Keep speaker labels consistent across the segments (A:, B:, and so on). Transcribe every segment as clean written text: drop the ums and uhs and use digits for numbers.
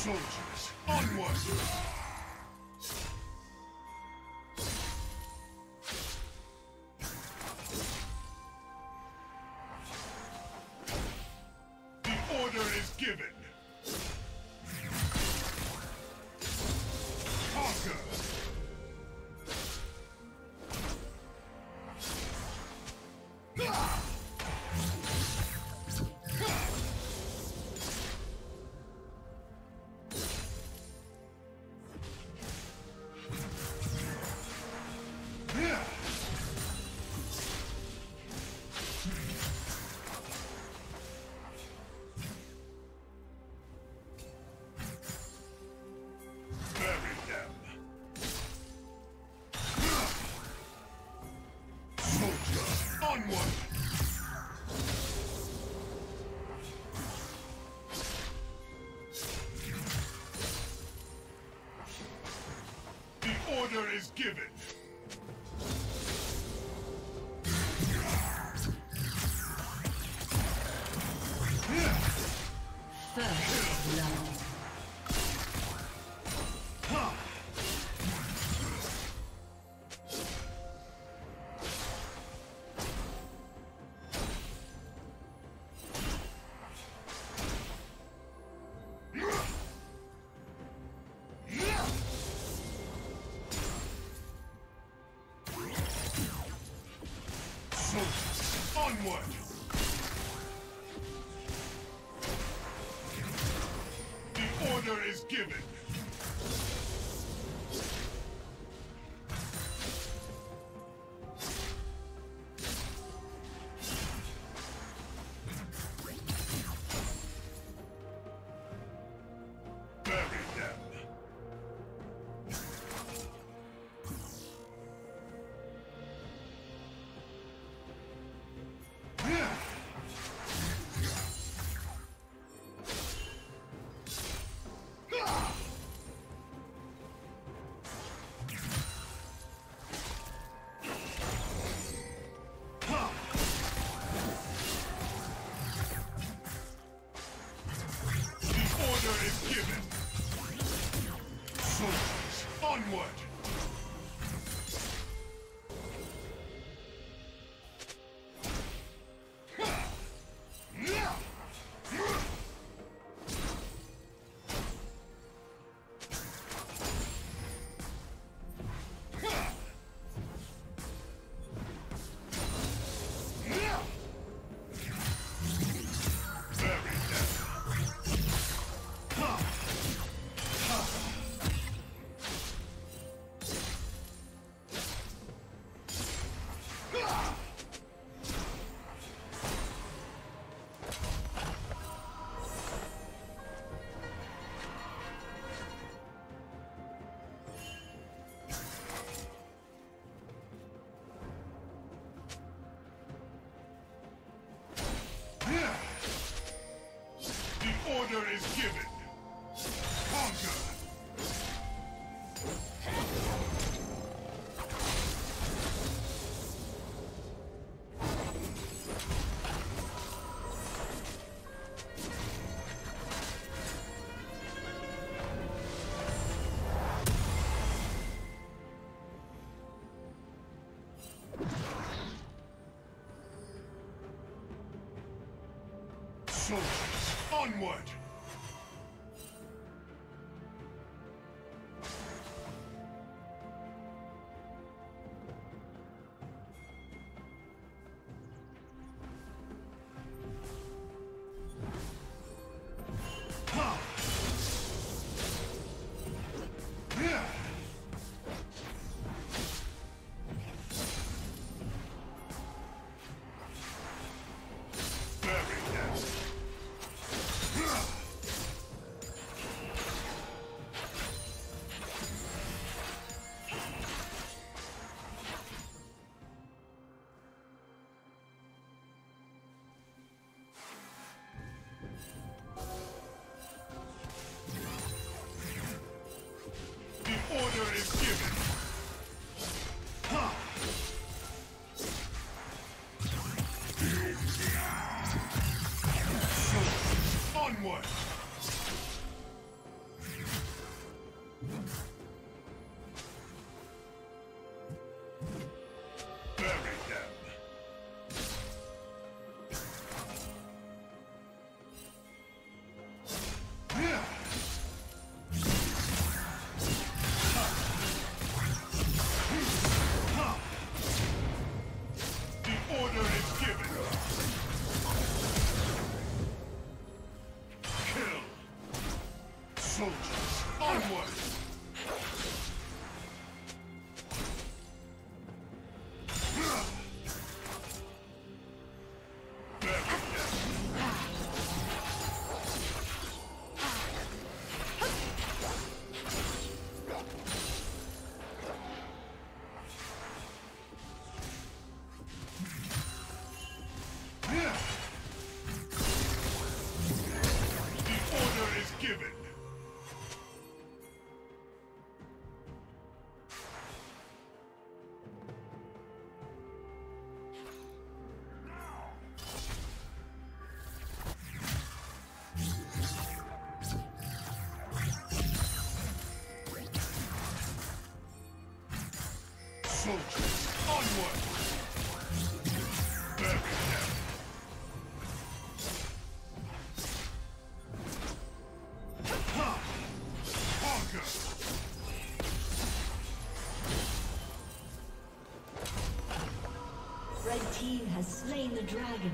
A: Soldiers, onward! The order is given. Conquer! Order is given.
B: First blood.
A: Onward! The order is given. Bury them. Is given. Soldiers, onward! The order is given. Conquer! Soldiers, onward! Order is given. Onward. Soldiers, onward! Soldiers, onward! Bury them! Ha! Conquer!
B: Red team has slain the dragon.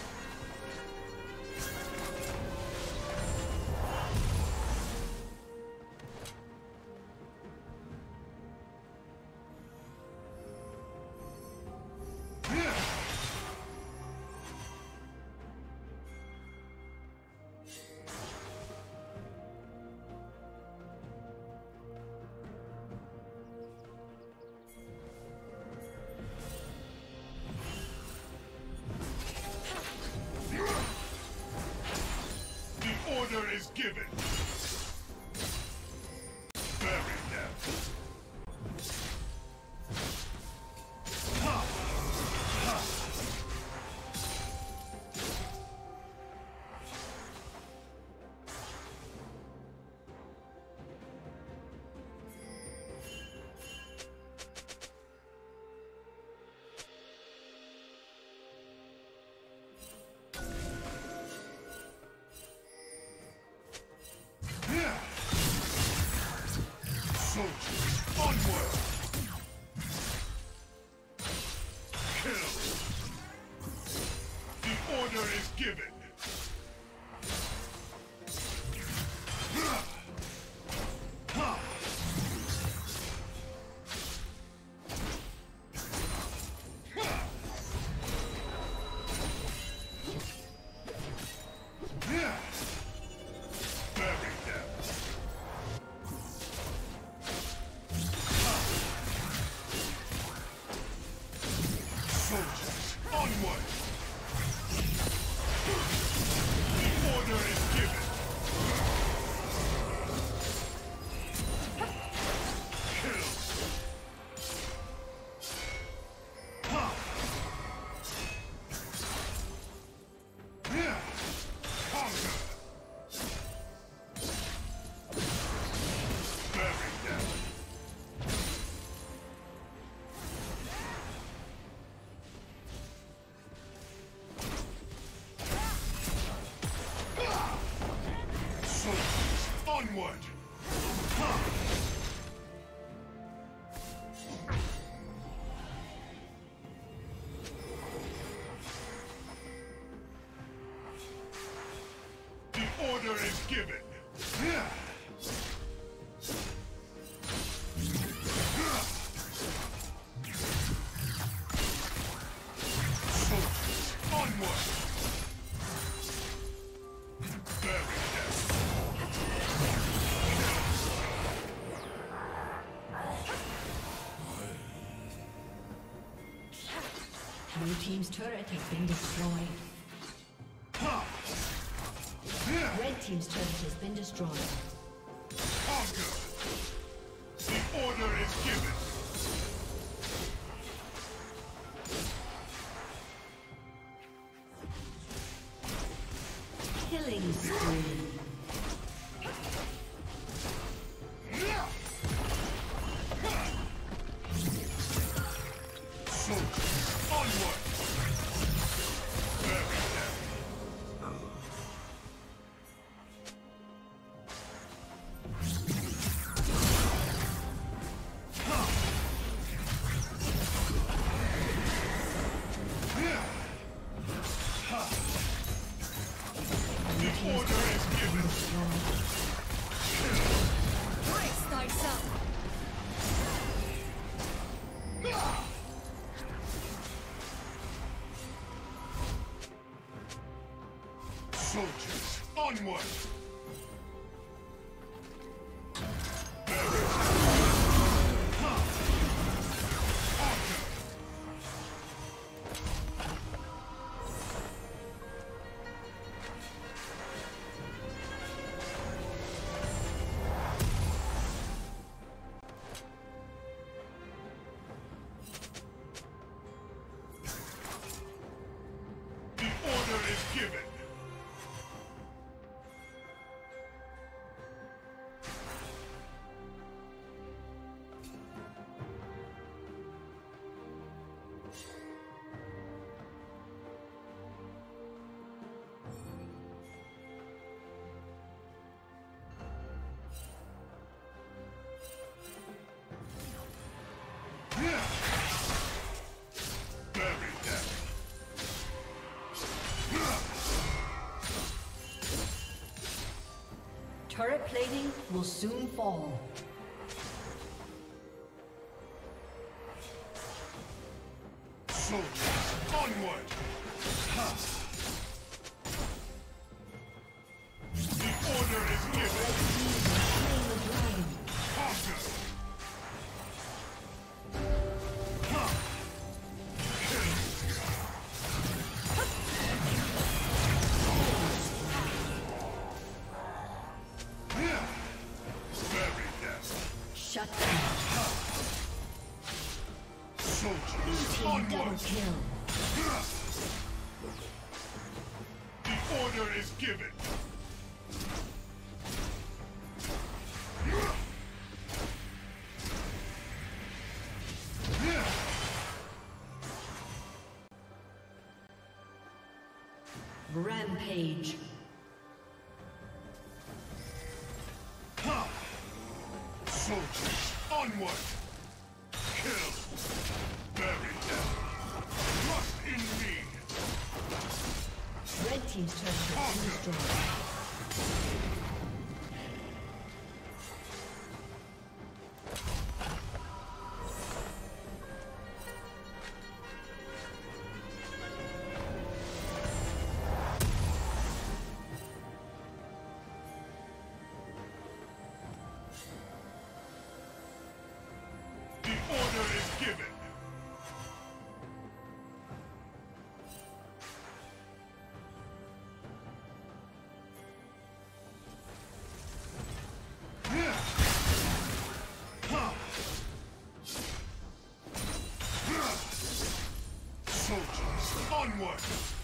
A: Order is given. Bury them. Ha! Ha! Soldiers, onward! Kill! The order is given! Soldiers, onward! The order is given! Kill! Ha! Conquer! Bury them! Soldiers, onward! Ha! The order is given! Soldiers, onward! Bury them!
B: Blue team's turret has been destroyed.
A: Ha!
B: Red team's turret has been destroyed.
A: Conquer! The order is given!
B: Killing spree.
A: Soldiers, onward! Bury them! Ha! Ha! The order is given! Kill! Onward!
B: Turret plating will soon fall.
A: Soldiers, onward! The order is given. Conquer!
B: Shut down.
A: Soldiers,
B: Double
A: onward!
B: kill.
A: The order is given.
B: Rampage.
A: Soldiers, onward! Kill! Bury them! Trust in me!
B: Red team's turret has been destroyed.
A: Soldiers, onward!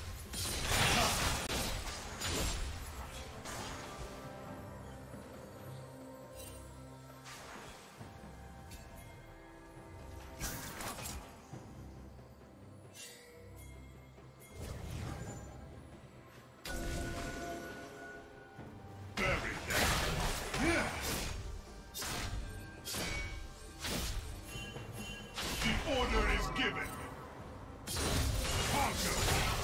A: The order is given. Conquer.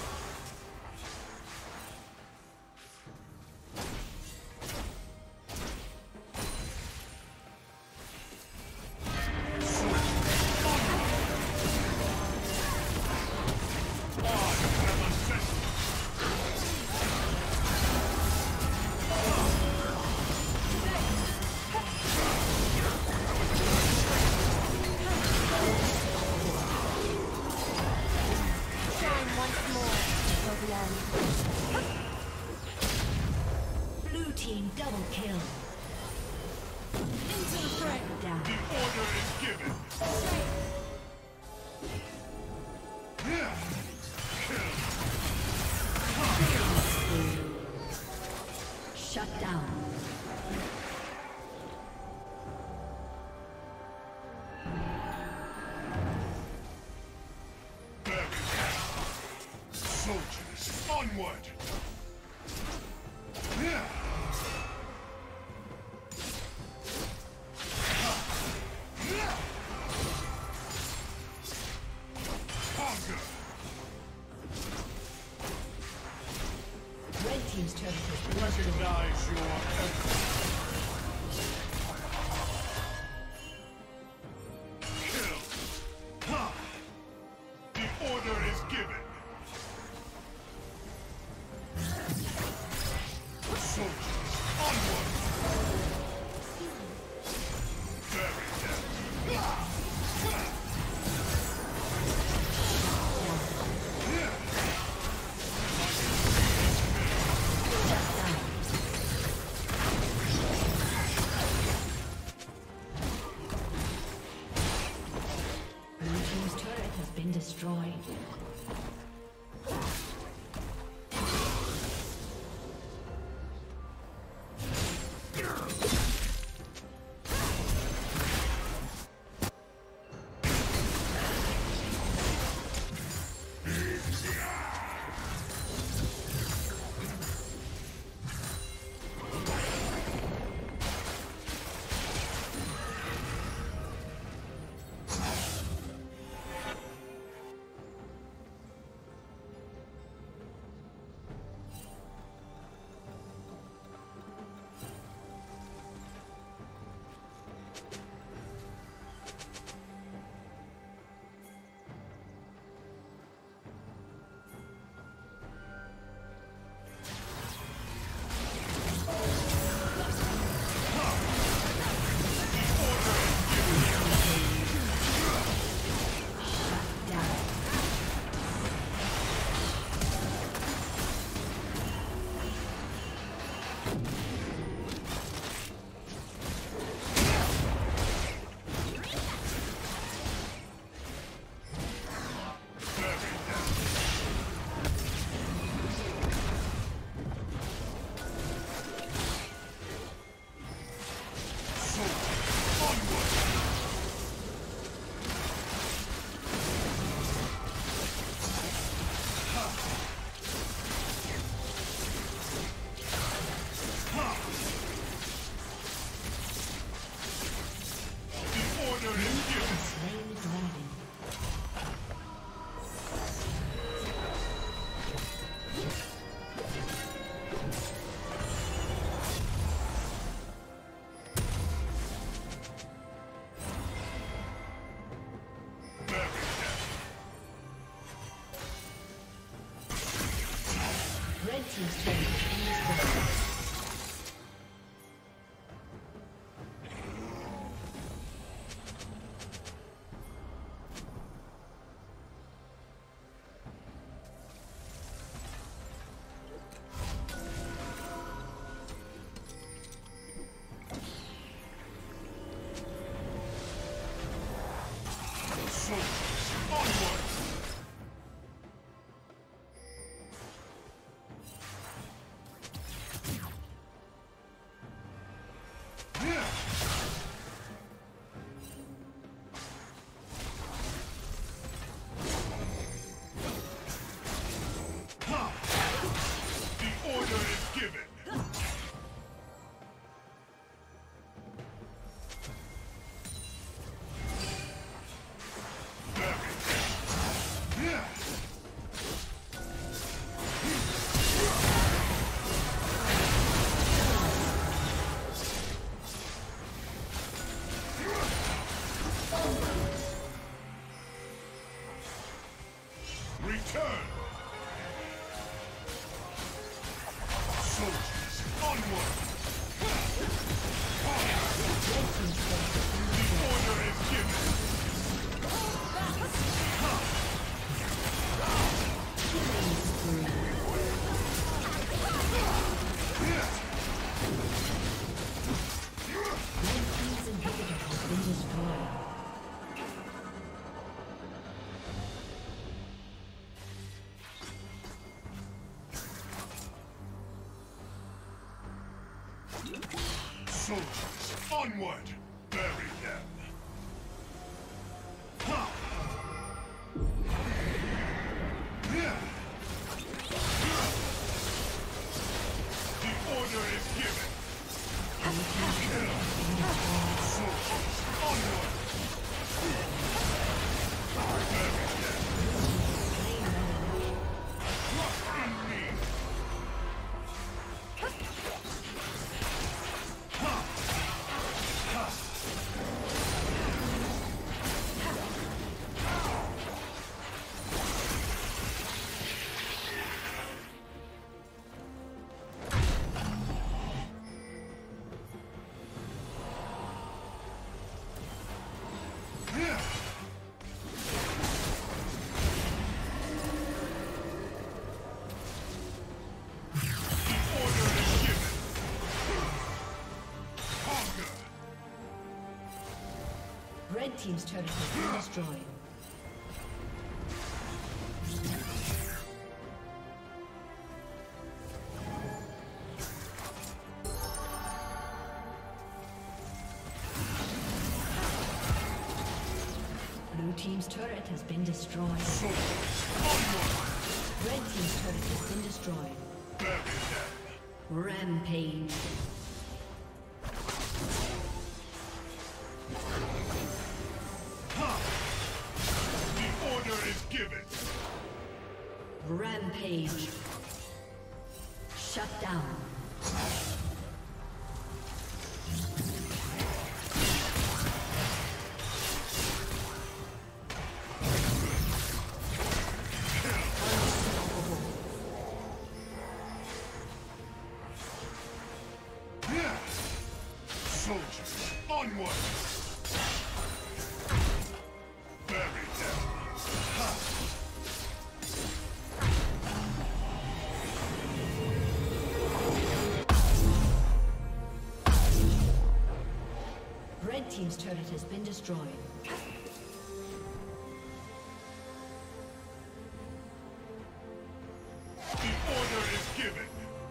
B: Blue team double kill. Into the fray. Down.
A: The order is given.
B: Shut down.
A: Soldiers, onward! Conquer!
B: Red team's turret has been destroyed.
A: Recognize your effort. Kill! The order is given. Soldiers, onward! Bury them!
B: Blue team's turret has been destroyed.
A: Soldiers, onward! Bury them! Ha! Yeah. The order is given! Soldiers, onward! Bury them! Trust in me!
B: Red team's turret has been destroyed. Blue team's turret has been destroyed. Red team's turret has been destroyed. Rampage.
A: The order is given.
B: Rampage. Shut down.
A: Soldiers, onward! Bury them! Ha!
B: Red team's turret has been destroyed.
A: The order is given.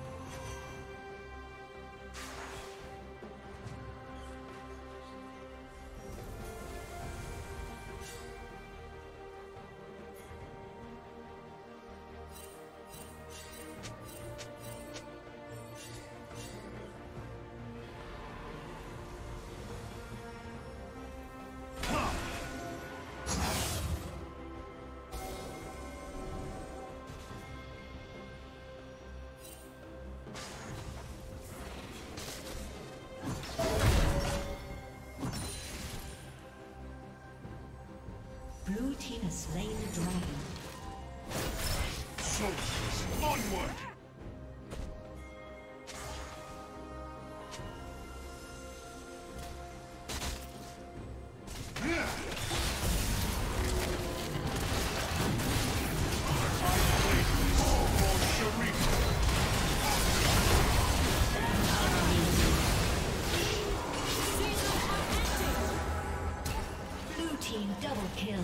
B: Blue team has slain the dragon.
A: Soldiers, onward!
B: Blue team double kill.